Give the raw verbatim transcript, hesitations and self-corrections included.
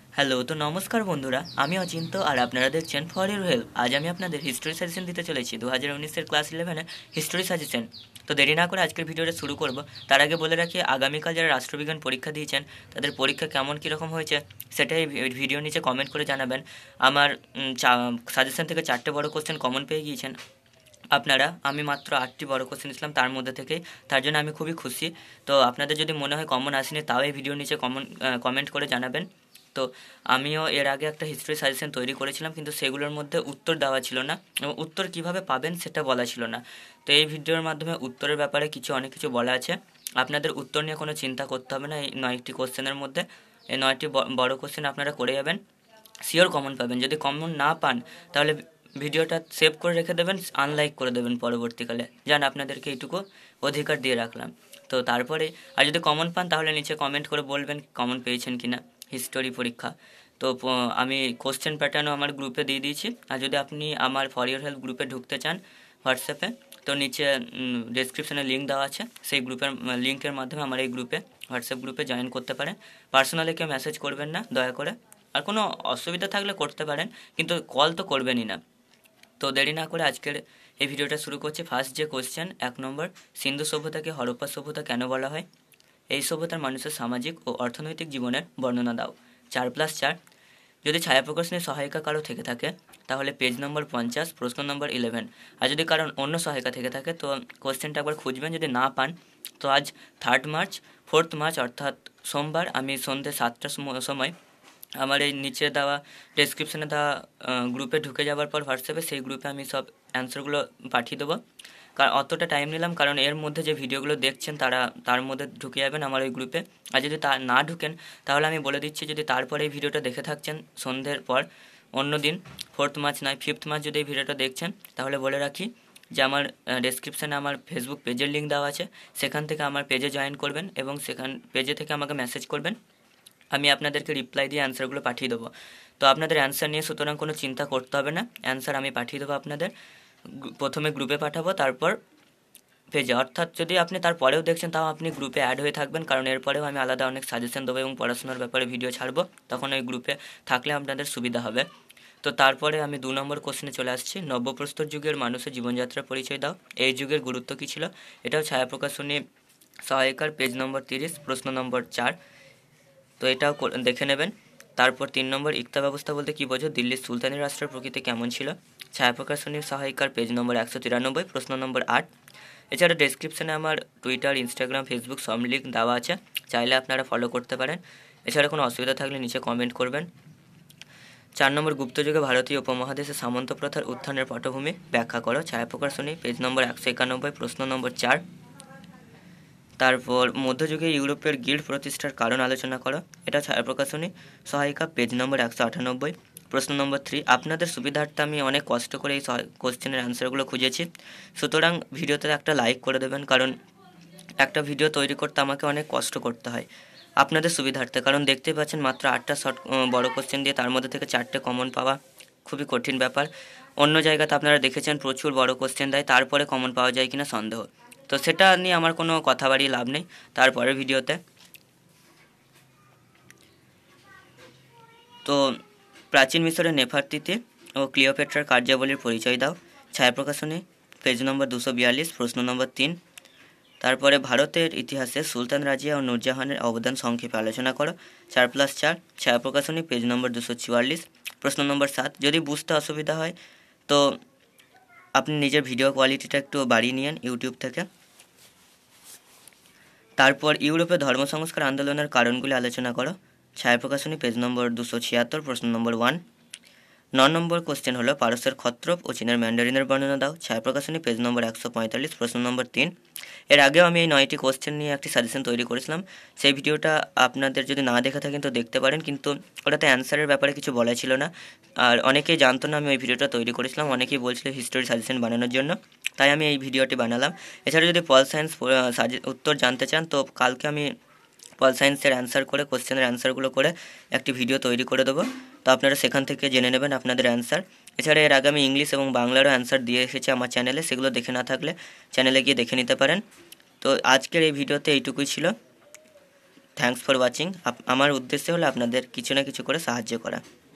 Hello, তো নমস্কার বন্ধুরা, আমি অচিন্ত আর আপনারা দেখছেন ফর ইউর হেল্প। আজ আমি আপনাদের হিস্টোরি সাজেশন দিতে চলেছি দু হাজার উনিশের ক্লাস ইলেভেনের হিস্টোরি সাজেশন। তো দেরি না করে আজকের ভিডিওটা শুরু করব। তার আগে বলে রাখি, আগামীকাল যারা রাষ্ট্রবিজ্ঞান পরীক্ষা দিয়েছেন তাদের পরীক্ষা কেমন কীরকম হয়েছে সেটাই ভিডিও নিচে কমেন্ট করে জানাবেন। আমার সাজেশন থেকে চারটে বড় কোশ্চেন কমন পেয়ে গিয়েছেন আপনারা। আমি মাত্র আটটি বড় কোশ্চেন ছিলাম তার মধ্যে থেকেই, তার জন্য আমি খুবই খুশি। তো আপনাদের যদি মনে হয় কমন আসেনি, তাও এই ভিডিওর নিচে কমন কমেন্ট করে জানাবেন। তো আমিও এর আগে একটা হিস্ট্রি সাজেশন তৈরি করেছিলাম, কিন্তু সেগুলোর মধ্যে উত্তর দেওয়া ছিল না এবং উত্তর কিভাবে পাবেন সেটা বলা ছিল না। তো এই ভিডিওর মাধ্যমে উত্তরের ব্যাপারে কিছু অনেক কিছু বলা আছে। আপনাদের উত্তর নিয়ে কোনো চিন্তা করতে হবে না। এই নয়টি কোশ্চেনের মধ্যে এই নয়টি বড় কোশ্চেন আপনারা করে যাবেন, শিওর কমন পাবেন। যদি কমন না পান তাহলে ভিডিওটা সেভ করে রেখে দেবেন, আনলাইক করে দেবেন পরবর্তীকালে। জান, আপনাদেরকে এইটুকু অধিকার দিয়ে রাখলাম। তো তারপরে আর যদি কমন পান তাহলে নিচে কমেন্ট করে বলবেন কমন পেয়েছেন কিনা হিস্টোরি পরীক্ষা। তো আমি কোশ্চেন প্যাটার্নও আমার গ্রুপে দিয়ে দিয়েছি। আর যদি আপনি আমার ফর ইউর হেল্প গ্রুপে ঢুকতে চান হোয়াটসঅ্যাপে, তো নিচে ডেসক্রিপশনে লিঙ্ক দেওয়া আছে, সেই গ্রুপের লিঙ্কের মাধ্যমে আমার এই গ্রুপে হোয়াটসঅ্যাপ গ্রুপে জয়েন করতে পারেন। পার্সোনালি কেউ মেসেজ করবেন না দয়া করে। আর কোনো অসুবিধা থাকলে করতে পারেন, কিন্তু কল তো করবেনই না। তো দেরি না করে আজকের এই ভিডিওটা শুরু করছি। ফার্স্ট যে কোশ্চেন, এক নম্বর, সিন্ধু সভ্যতাকে হরপ্পা সভ্যতা কেন বলা হয়? এই সভ্যতার মানুষের সামাজিক ও অর্থনৈতিক জীবনের বর্ণনা দাও। চার প্লাস চার, যদি ছায়াপ্রকাশ নিয়ে সহায়িকা কারো থেকে থাকে তাহলে পেজ নম্বর পঞ্চাশ, প্রশ্ন নম্বর ইলেভেন। আর যদি কারণ অন্য সহায়িকা থেকে থাকে তো কোশ্চেনটা একবার খুঁজবেন। যদি না পান তো আজ থার্ড মার্চ ফোর্থ মার্চ অর্থাৎ সোমবার আমি সন্ধ্যে সাতটার সময় আমার এই নিচে দেওয়া ডেসক্রিপশানে দেওয়া গ্রুপে ঢুকে যাওয়ার পর হোয়াটসঅ্যাপে সেই গ্রুপে আমি সব অ্যান্সারগুলো পাঠিয়ে দেবো। কারণ অতটা টাইম নিলাম, কারণ এর মধ্যে যে ভিডিওগুলো দেখছেন তারা তার মধ্যে ঢুকে যাবেন আমার ওই গ্রুপে। আর যদি তা না ঢুকেন তাহলে আমি বলে দিচ্ছি, যদি তারপরে এই ভিডিওটা দেখে থাকছেন সন্ধ্যের পর অন্য দিন, ফোর্থ মার্চ নয় ফিফথ মার্চ যদি এই ভিডিওটা দেখছেন, তাহলে বলে রাখি যে আমার ডেসক্রিপশানে আমার ফেসবুক পেজের লিঙ্ক দেওয়া আছে, সেখান থেকে আমার পেজে জয়েন করবেন এবং সেখান পেজে থেকে আমাকে মেসেজ করবেন। আমি আপনাদেরকে রিপ্লাই দিয়ে অ্যান্সারগুলো পাঠিয়ে দেবো। তো আপনাদের অ্যান্সার নিয়ে সুতরাং কোনো চিন্তা করতে হবে না। অ্যান্সার আমি পাঠিয়ে দেবো আপনাদের, প্রথমে গ্রুপে পাঠাবো, তারপর পেজে। অর্থাৎ যদি আপনি তারপরেও দেখছেন তাও আপনি গ্রুপে অ্যাড হয়ে থাকবেন, কারণ এরপরেও আমি আলাদা অনেক সাজেশন দেবো এবং পড়াশোনার ব্যাপারে ভিডিও ছাড়বো, তখন ওই গ্রুপে থাকলে আপনাদের সুবিধা হবে। তো তারপরে আমি দু নম্বর কোশ্চেনে চলে আসছি। নব্যপ্রস্তর যুগের মানুষের জীবনযাত্রার পরিচয় দাও। এই যুগের গুরুত্ব কী ছিল? এটাও ছায়াপ্রকাশনী সহায়িকার পেজ নম্বর তিরিশ, প্রশ্ন নম্বর চার। তো এটাও দেখে নেবেন। তারপর তিন নম্বর, ইকতা ব্যবস্থা বলতে কী বোঝো? দিল্লির সুলতানি রাষ্ট্রের প্রকৃতি কেমন ছিল? ছায়াপ্রকাশনী সহায়িকার পেজ নম্বর একশো তিরানব্বই, প্রশ্ন নম্বর আট। এছাড়া ডেসক্রিপশানে আমার টুইটার, ইনস্টাগ্রাম, ফেসবুক সব লিঙ্ক দেওয়া আছে, চাইলে আপনারা ফলো করতে পারেন। এছাড়া কোনো অসুবিধা থাকলে নিচে কমেন্ট করবেন। চার নম্বর, গুপ্তযুগে ভারতীয় উপমহাদেশে সামন্ত প্রথার উত্থানের পটভূমি ব্যাখ্যা করো। ছায়াপ্রকাশনী পেজ নম্বর একশো একানব্বই, প্রশ্ন নম্বর চার। তারপর মধ্যযুগে ইউরোপের গিল্ড প্রতিষ্ঠার কারণ আলোচনা করো। এটা ছায়াপ্রকাশনী সহায়িকা পেজ নম্বর একশো আটানব্বই, প্রশ্ন নম্বর থ্রি। আপনাদের সুবিধার্থে আমি অনেক কষ্ট করে এই কোশ্চেনের অ্যান্সারগুলো খুঁজেছি, সুতরাং ভিডিওতে একটা লাইক করে দেবেন, কারণ একটা ভিডিও তৈরি করতে আমাকে অনেক কষ্ট করতে হয় আপনাদের সুবিধার্থে। কারণ দেখতেই পাচ্ছেন মাত্র আটটা শর্ট বড় কোশ্চেন দিয়ে তার মধ্যে থেকে চারটে কমন পাওয়া খুবই কঠিন ব্যাপার। অন্য জায়গাতে আপনারা দেখেছেন প্রচুর বড় কোশ্চেন দেয়, তারপরে কমন পাওয়া যায় কিনা সন্দেহ। তো সেটা নিয়ে আমার কোনো কথা বাড়িয়ে লাভ নেই, তারপরের ভিডিওতে। তো প্রাচীন মিশরের নেফারতিতি ও ক্লিওপেট্রার কার্যাবলীর পরিচয় দাও। ছায়াপ্রকাশনী পেজ নম্বর দুশো বিয়াল্লিশ, প্রশ্ন নম্বর তিন। তারপরে ভারতের ইতিহাসে সুলতান রাজিয়া ও নূরজাহানের অবদান সংক্ষেপে আলোচনা করো। চার প্লাস চার, ছায়াপ্রকাশনী পেজ নম্বর দুশো চুয়াল্লিশ, প্রশ্ন নম্বর সাত। যদি বুঝতে অসুবিধা হয় তো আপনি নিজের ভিডিও কোয়ালিটিটা একটু বাড়িয়ে নিন ইউটিউব থেকে। তারপর ইউরোপে ধর্ম সংস্কার আন্দোলনের কারণগুলি আলোচনা করো। ছায়াপ্রকাশনী পেজ নম্বর দুশো ছিয়াত্তর, প্রশ্ন নম্বর ওয়ান। ন নম্বর কোশ্চেন হলো পারস্যের ক্ষত্রপ ও চীনের ম্যান্ডারিনের বর্ণনা দাও। ছায়াপ্রকাশনী পেজ নম্বর একশো পঁয়তাল্লিশ, প্রশ্ন নম্বর তিন। এর আগেও আমি এই নয়টি কোশ্চেন নিয়ে একটি সাজেশন তৈরি করেছিলাম, সেই ভিডিওটা আপনাদের যদি না দেখে থাকেন তো দেখতে পারেন, কিন্তু ওটাতে অ্যান্সারের ব্যাপারে কিছু বলা ছিল না, আর অনেকেই জানতো না আমি ওই ভিডিওটা তৈরি করেছিলাম। অনেকেই বলছিল হিস্টোরি সাজেশন বানানোর জন্য, তাই আমি এই ভিডিওটি বানালাম। এছাড়া যদি পল সায়েন্স উত্তর জানতে চান তো কালকে আমি পল সায়েন্সের অ্যান্সার করে কোশ্চেনের অ্যান্সারগুলো করে একটি ভিডিও তৈরি করে দেবো, তো আপনারা সেখান থেকে জেনে নেবেন আপনাদের অ্যান্সার। এছাড়া এর আগে আমি ইংলিশ এবং বাংলারও অ্যান্সার দিয়ে এসেছি আমার চ্যানেলে, সেগুলো দেখে না থাকলে চ্যানেলে গিয়ে দেখে নিতে পারেন। তো আজকের এই ভিডিওতে এইটুকুই ছিল। Thanks for watching. আমার উদ্দেশ্য হলো আপনাদের কিছু না কিছু করে সাহায্য করা।